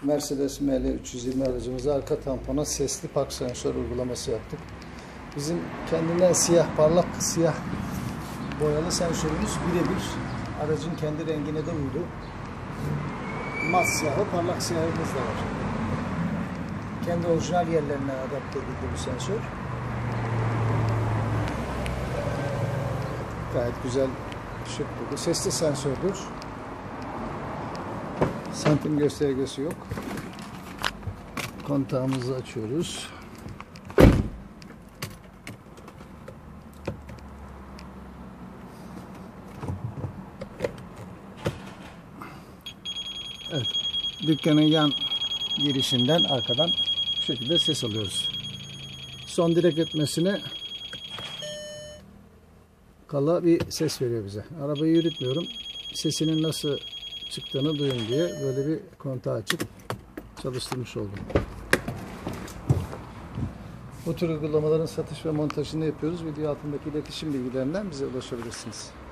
Mercedes ML 320 aracımıza arka tampona sesli park sensör uygulaması yaptık. Bizim kendinden parlak siyah boyalı sensörümüz birebir aracın kendi rengine de uydu. Mat siyahı, parlak siyahımız da var. Kendi orijinal yerlerine adapte edildi bu sensör. Gayet güzel, şık bir sesli sensördür. Santim göstergesi yok. Kontağımızı açıyoruz. Evet. Dükkanın yan girişinden arkadan bu şekilde ses alıyoruz. Son direk etmesine kala bir ses veriyor bize. Arabayı yürütmüyorum. Sesinin nasıl çıktığını duyun diye böyle bir kontağı açıp çalıştırmış oldum. Bu tür uygulamaların satış ve montajını yapıyoruz. Video altındaki iletişim bilgilerinden bize ulaşabilirsiniz.